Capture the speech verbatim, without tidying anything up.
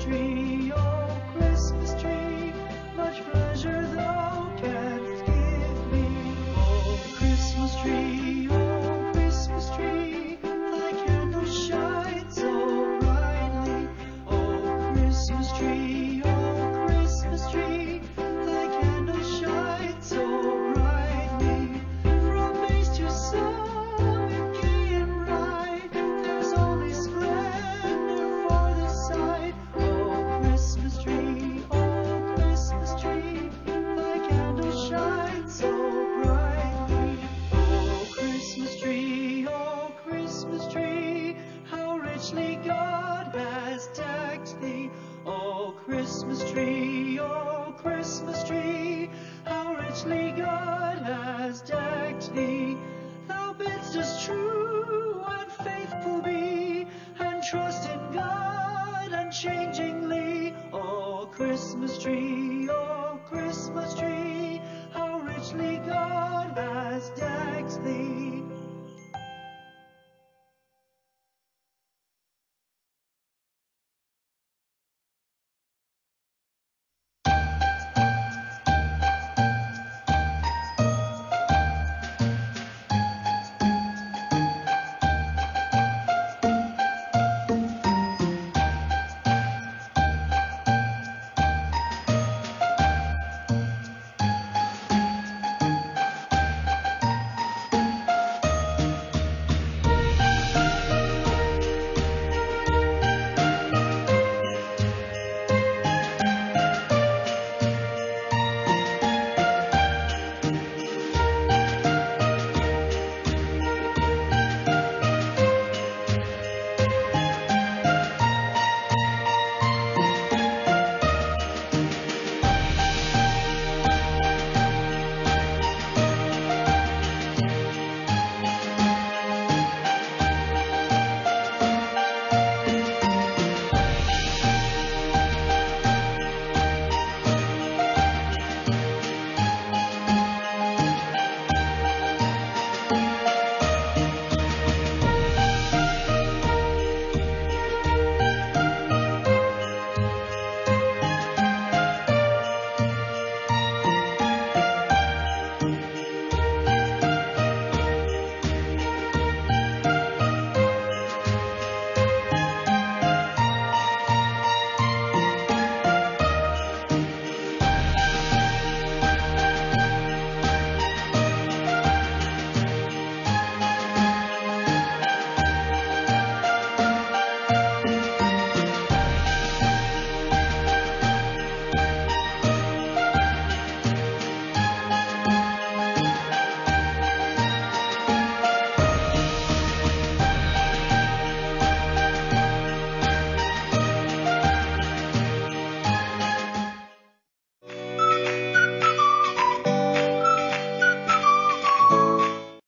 tree, oh Christmas tree, much pleasure thou canst give me. Oh Christmas tree, oh Christmas tree, thy candles shine so brightly. Oh Christmas tree, oh Christmas tree, thy candles shine so brightly. From base to summit, gay and bright, there's only splendor for the sight. Oh Christmas tree, oh Christmas tree, thy candles shine so brightly. Oh Christmas tree, oh Christmas tree, how richly God has decked thee. Oh Christmas tree, oh Christmas tree, how richly God has decked thee. Thou bidst us true and faithful be, and trust in God unchangingly. Oh Christmas tree, oh Christmas tree, how richly God has decked thee.